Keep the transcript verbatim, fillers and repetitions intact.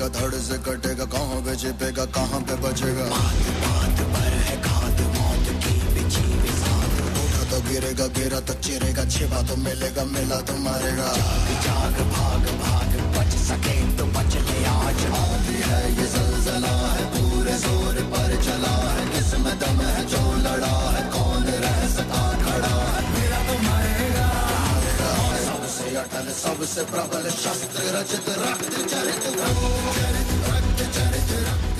कटेगा, धड़ से कटेगा, कहाँ पे छिपेगा, कहाँ पे बचेगा। बात बात पर है घात, मौत की बिछी हुई साथ। उठा तो गिरेगा, गिरा तो चिरेगा, छिपा तो मिलेगा, मिला तो मारेगा। जाग जाग भाग भाग, बच सके तो बच ले आज। आंधी है ये ज़लज़ला है, पूरे जोर पर चला है, किसमें दम है जो लड़ा है, कौन रह सका खड़ा है। मेरा तो मरेगा, सबसे अटल सबसे प्रबल शस्त्र रचित रक्त चरित रक्त चरित रक्त चरित रक्त